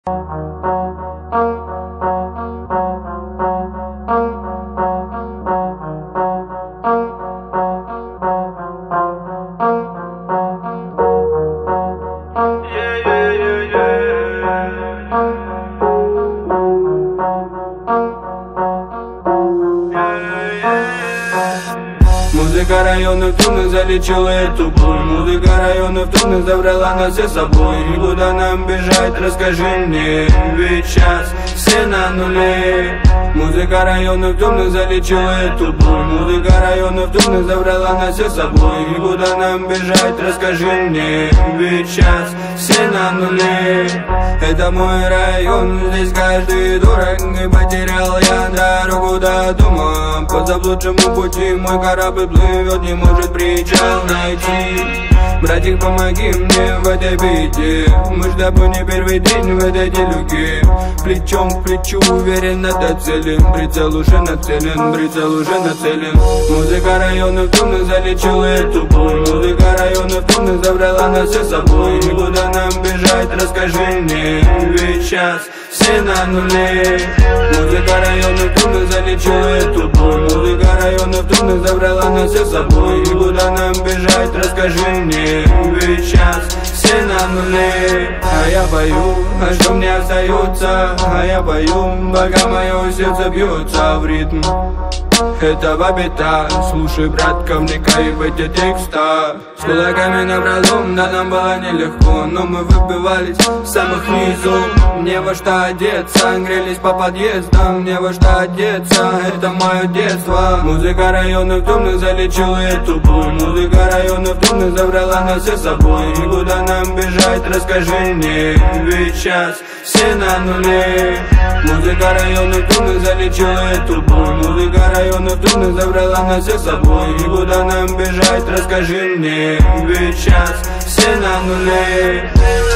Музыка районов трудно залечила эту боль. Музыка районов трудно забрала нас все с собой. И куда нам бежать, расскажи мне, ведь сейчас все на нуле. Музыка районов трудно залечила эту боль. Музыка районов трудно забрала нас все с собой. И куда нам бежать, расскажи мне, ведь сейчас все на нуле. Это мой район, здесь каждый дурак. И потерял я дорогу до дома. По заблудшему пути мой корабль плывет, не может причал найти. Братик, помоги мне в этой беде. Мы с тобой не первый день в этой делюке. Плечом к плечу уверенно до цели. Прицел уже нацелен, прицел уже нацелен. Музыка районов трудно залечила эту боль. Музыка районов трудно забрала нас все с собой. И куда нам бежать, расскажи мне, ведь сейчас все на нуле. Музыка районов трудно залечила эту боль. Музыка районов трудно забрала нас все с собой. И куда нам бежать, расскажи мне, ведь сейчас все на нуле. А я пою, а что мне остается? А я пою, пока мое сердце бьется в ритм этого бита. Слушай, братка, вникай в эти текста. С кулаками напролом, да нам было нелегко. Но мы выбивались с самых низов. Не во что одеться, грелись по подъездам. Не во что одеться, это мое детство. Музыка районов трудно залечила эту боль. Музыка районов трудно забрала нас все с собой. И куда нам бежать, расскажи мне, ведь сейчас все на нуле. Музыка районов трудно залечила эту боль. Музыка районов трудно забрала нас все с собой. И куда нам бежать, расскажи мне, ведь сейчас все на нуле.